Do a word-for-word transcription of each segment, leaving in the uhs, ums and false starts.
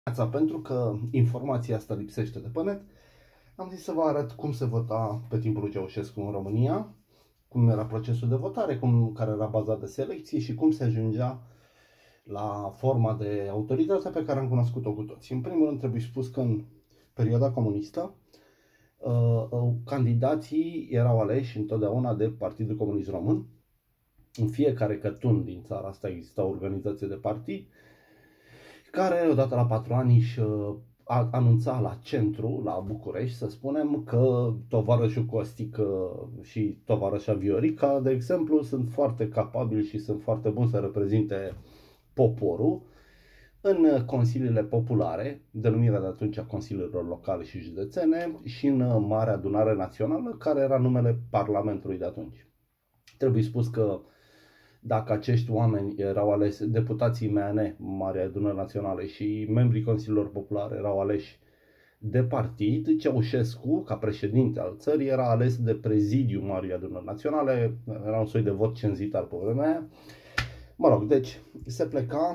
Pentru că informația asta lipsește de pe net, am zis să vă arăt cum se vota pe timpul lui Ceaușescu în România, cum era procesul de votare, cum, care era baza de selecție și cum se ajungea la forma de autoritate pe care am cunoscut-o cu toți. În primul rând trebuie spus că în perioada comunistă uh, uh, candidații erau aleși întotdeauna de Partidul Comunist Român. În fiecare cătun din țara asta exista o organizație de partid care odată la patru ani își a anunța la centru, la București, să spunem, că tovarășul Costică și tovarășa Viorica, de exemplu, sunt foarte capabili și sunt foarte buni să reprezinte poporul în consiliile populare, denumirea de atunci a consiliilor locale și județene, și în Marea Adunare Națională, care era numele Parlamentului de atunci. Trebuie spus că dacă acești oameni erau aleși, deputații M A N, Marea Adunare Națională, și membrii consiliilor populare erau aleși de partid, Ceaușescu, ca președinte al țării, era ales de prezidiul Marii Adunări Naționale, era un soi de vot cenzitar pe vremea aia. Mă rog, deci se pleca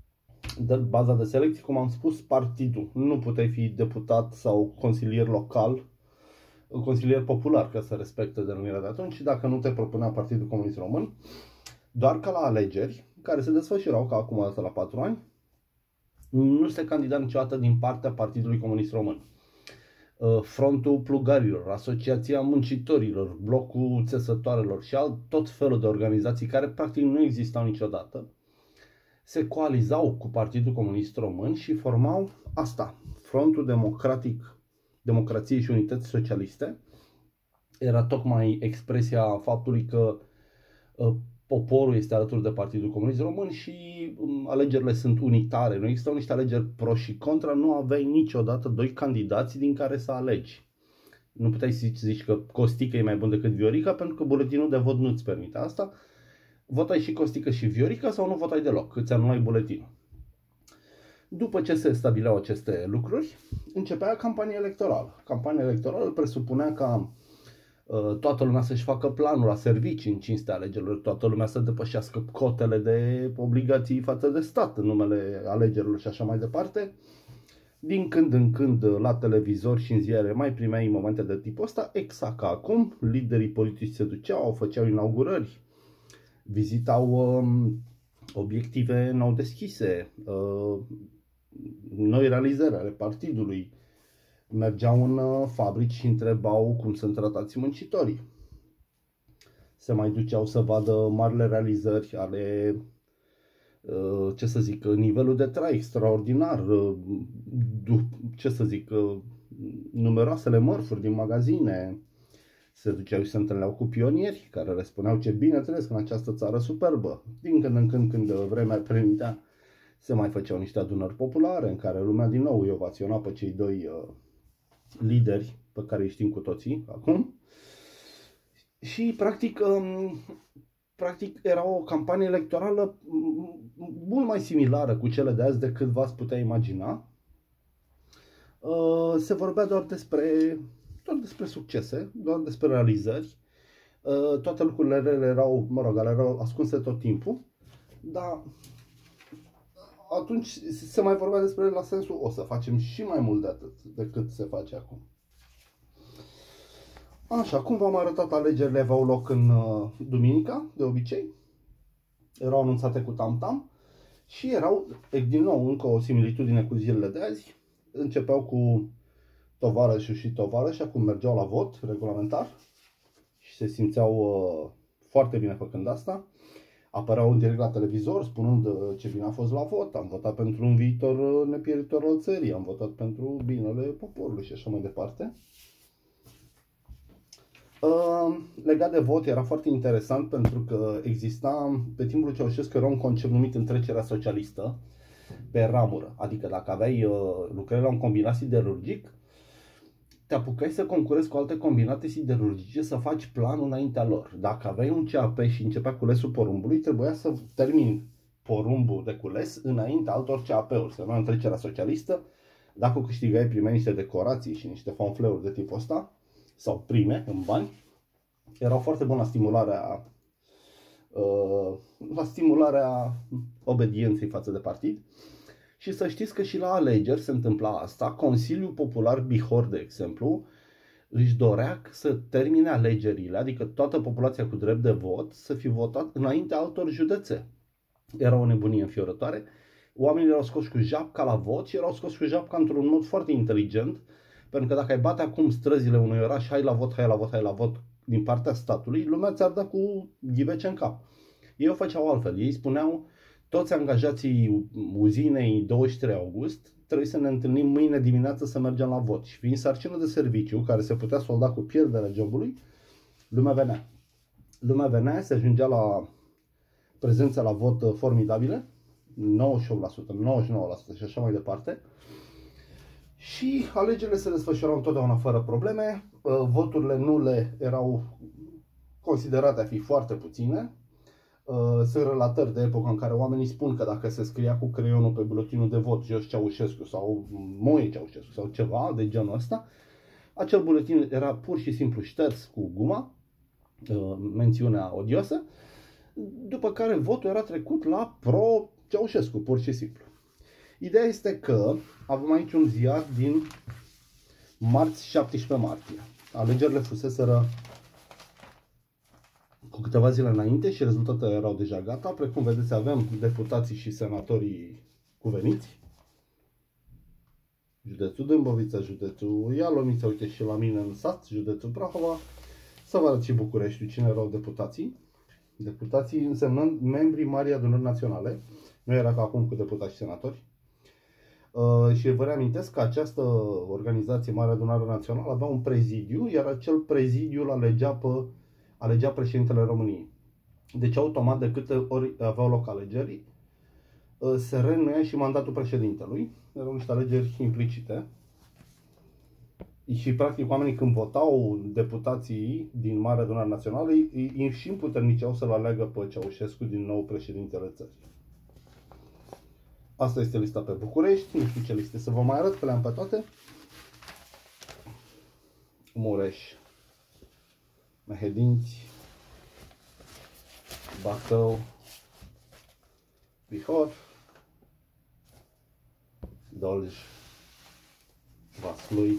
de baza de selecție, cum am spus, partidul. Nu puteai fi deputat sau consilier local, consilier popular, ca să respecte denumirea de atunci, dacă nu te propunea Partidul Comunist Român. Doar că la alegeri, care se desfășurau ca acum asta la patru ani, nu se candida niciodată din partea Partidului Comunist Român. Frontul Plugarilor, Asociația Muncitorilor, Blocul Țesătoarelor și alt tot felul de organizații care practic nu existau niciodată, se coalizau cu Partidul Comunist Român și formau asta, Frontul Democratic, Democrației și Unității Socialiste. Era tocmai expresia faptului că poporul este alături de Partidul Comunist Român și alegerile sunt unitare. Nu existau niște alegeri pro și contra, nu aveai niciodată doi candidați din care să alegi. Nu puteai să zici că Costică e mai bun decât Viorica, pentru că buletinul de vot nu-ți permite asta. Votai și Costică și Viorica sau nu votai deloc, îți anulai buletinul. După ce se stabileau aceste lucruri, începea campania electorală. Campania electorală presupunea ca toată lumea să-și facă planul la servicii în cinstea alegerilor, toată lumea să depășească cotele de obligații față de stat în numele alegerilor și așa mai departe. Din când în când la televizor și în ziare mai primeai momente de tipul ăsta, exact ca acum. Liderii politici se duceau, făceau inaugurări, vizitau um, obiective nou deschise, uh, noi realizări ale partidului. Mergeau în fabrici și întrebau cum sunt tratați muncitorii. Se mai duceau să vadă marile realizări ale, ce să zic, nivelul de trai extraordinar, ce să zic, numeroasele mărfuri din magazine. Se duceau și se întâlneau cu pionieri care le spuneau ce bine trăiesc în această țară superbă. Din când în când, când vremea permitea, se mai făceau niște adunări populare în care lumea din nou îi ovaționa pe cei doi lideri pe care îi știm cu toții acum. Și practic, practic era o campanie electorală mult mai similară cu cele de azi decât v-ați putea imagina. Se vorbea doar despre, doar despre succese, doar despre realizări. Toate lucrurile rele erau, mă rog, erau ascunse tot timpul, dar atunci se mai vorbea despre ele la sensul o să facem și mai mult de atât decât se face acum. Așa, cum v-am arătat, alegerile aveau loc în uh, duminica, de obicei. Erau anunțate cu tam-tam și erau, din nou, încă o similitudine cu zilele de azi. Începeau cu tovarășul și tovarășa, cum mergeau la vot regulamentar și se simțeau uh, foarte bine făcând asta. Apăreau în direct la televizor spunând ce bine a fost la vot, am votat pentru un viitor nepieritor al țării, am votat pentru binele poporului și așa mai departe. Legat de vot era foarte interesant pentru că exista, pe timpul lui Ceaușescu, era un concept numit întrecerea socialistă pe ramură. Adică dacă aveai lucrări la un combinat siderurgic, te apucai să concurezi cu alte combinate siderurgice, să faci planul înaintea lor. Dacă aveai un C A P și începea culesul porumbului, trebuia să termini porumbul de cules înaintea altor C A P-uri. Se numea întrecerea socialistă. Dacă o câștigai, primeai niște decorații și niște fanfleuri de tipul ăsta, sau prime în bani. Erau foarte buni la stimularea, uh, la stimularea obedienței față de partid. Și să știți că și la alegeri se întâmpla asta. Consiliul Popular Bihor, de exemplu, își dorea să termine alegerile, adică toată populația cu drept de vot, să fi votat înaintea altor județe. Era o nebunie înfiorătoare. Oamenii erau scoși cu japca la vot și erau scoși cu japca într-un mod foarte inteligent, pentru că dacă ai bate acum străzile unui oraș, hai la vot, hai la vot, hai la vot, din partea statului, lumea ți-ar da cu ghivece în cap. Ei o făceau altfel. Ei spuneau, toți angajații uzinei douăzeci și trei august, trebuie să ne întâlnim mâine dimineață să mergem la vot. Și fiind sarcină de serviciu, care se putea solda cu pierderea jobului, lumea venea. Lumea venea, se ajungea la prezența la vot formidabile, nouăzeci și opt la sută, nouăzeci și nouă la sută și așa mai departe. Și alegerile se desfășurau întotdeauna fără probleme, voturile nule erau considerate a fi foarte puține. Sunt relatări de epocă în care oamenii spun că dacă se scria cu creionul pe buletinul de vot Jos Ceaușescu sau Moe Ceaușescu sau ceva de genul ăsta, acel buletin era pur și simplu șters cu guma, mențiunea odioasă, după care votul era trecut la pro-Ceaușescu, pur și simplu. Ideea este că avem aici un ziar din marți, șaptesprezece martie. Alegerile fuseseră cu câteva zile înainte și rezultatele erau deja gata. Precum vedeți, avem deputații și senatorii cuveniți. Județul Dâmbovița, județul Ialomița, uite și la mine în sat, județul Prahova. Să vă arăt și Bucureștiul cine erau deputații. Deputații însemnând membrii Marii Adunări Naționale. Nu era ca acum cu deputați și senatori. Uh, și vă reamintesc că această organizație, Marea Adunare Națională, avea un prezidiu, iar acel prezidiu îl alegea, pe, alegea președintele României. Deci automat, de câte ori aveau loc alegeri, uh, se reînnoia și mandatul președintelui. Erau niște alegeri implicite. Și practic oamenii când votau deputații din Marea Adunare Națională, ei și împuterniceau să-l aleagă pe Ceaușescu din nou președintele țării. Asta este lista pe București, nu știu ce liste să vă mai arăt, că le-am pe toate. Mureș, Mehedinți, Bacău, Bihor, Dolj, Vaslui.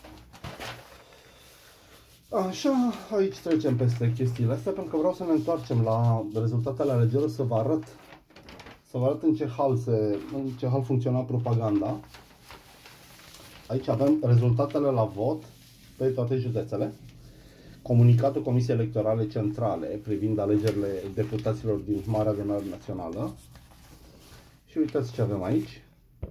Așa, aici trecem peste chestiile astea pentru că vreau să ne întoarcem la rezultatele alegerilor, să vă arăt Să vă arăt în ce hal, se, în ce hal funcționa propaganda. Aici avem rezultatele la vot pe toate județele. Comunicatul Comisiei Electorale Centrale privind alegerile deputaților din Marea Adunare Națională. Și uitați ce avem aici.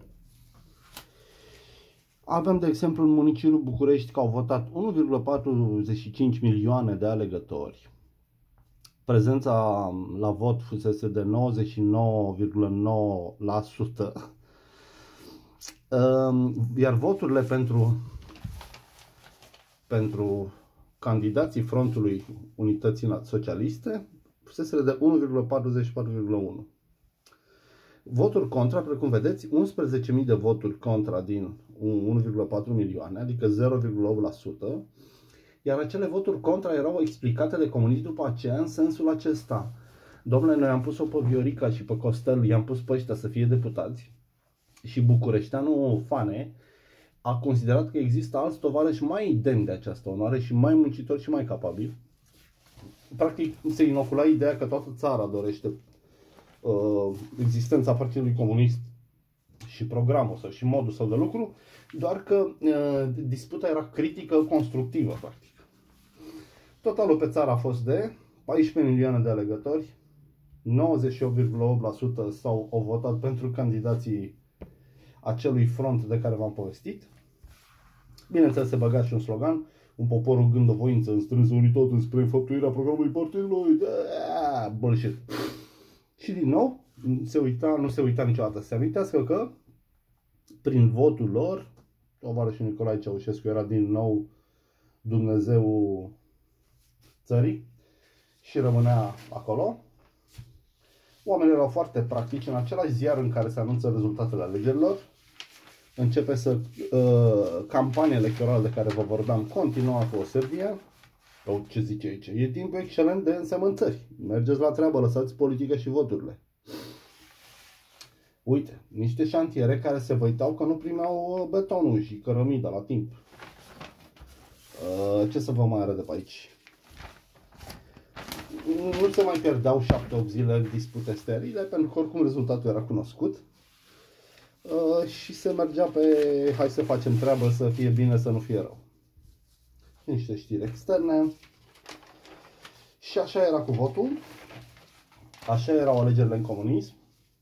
Avem, de exemplu, în municipiul București că au votat unu virgulă patruzeci și cinci milioane de alegători. Prezența la vot fusese de nouăzeci și nouă virgulă nouă la sută, iar voturile pentru, pentru candidații Frontului Unității Socialiste fusese de unu virgulă patruzeci și patru virgulă unu. Voturi contra, precum vedeți, unsprezece mii de voturi contra din unu virgulă patru milioane, adică zero virgulă opt la sută. Iar acele voturi contra erau explicate de comuniști după aceea în sensul acesta. Domnule, noi am pus-o pe Viorica și pe Costel, i-am pus pe ăștia să fie deputați și bucureșteanul Fane a considerat că există alți tovarăși mai demni de această onoare și mai muncitori și mai capabili. Practic se inocula ideea că toată țara dorește uh, existența Partidului Comunist și programul sau și modul său de lucru, doar că uh, disputa era critică constructivă, practic. Totalul pe țară a fost de paisprezece milioane de alegători, nouăzeci și opt virgulă opt la sută s-au au votat pentru candidații acelui front de care v-am povestit. Bineînțeles, se băga și un slogan, un popor rugând o voință în strânsă unitate spre înfăptuirea programului partidului. Bullshit. Și din nou, se uita, nu se uita niciodată. Se amintească că prin votul lor, tovarășul Nicolae Ceaușescu era din nou Dumnezeul țării și rămânea acolo. Oamenii erau foarte practici. În același ziar în care se anunță rezultatele alegerilor, începe să uh, campania electorală de care vă vorbeam continua cu o serie. Oh, ce zice aici? E timp excelent de însemănțări. Mergeți la treabă, lăsați politica și voturile. Uite, niște șantiere care se văitau că nu primeau betonul și cărămida la timp. Ce să vă mai arăt de pe aici? Nu se mai pierdeau șapte opt zile în dispute sterile, pentru că oricum rezultatul era cunoscut. Și se mergea pe hai să facem treabă, să fie bine, să nu fie rău. Niște știri externe. Și așa era cu votul. Așa erau alegerile în comunism.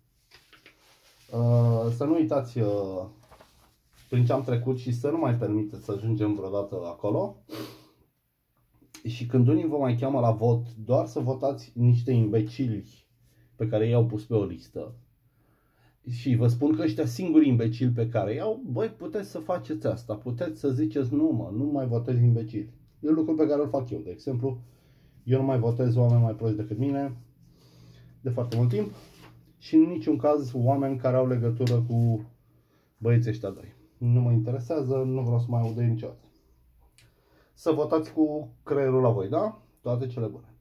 Să nu uitați prin ce am trecut și să nu mai permiteți să ajungem vreodată acolo. Și când unii vă mai cheamă la vot, doar să votați niște imbecili pe care i-au pus pe o listă. Și vă spun că ăștia singuri imbecili pe care i-au, băi, puteți să faceți asta, puteți să ziceți nu mă, nu mai votez imbecili. E lucrul pe care îl fac eu, de exemplu. Eu nu mai votez oameni mai proști decât mine de foarte mult timp și în niciun caz oameni care au legătură cu băieții ăștia doi. Nu mă interesează, nu vreau să mai aud de niciodată. Să votați cu creierul la voi, da? Toate cele bune!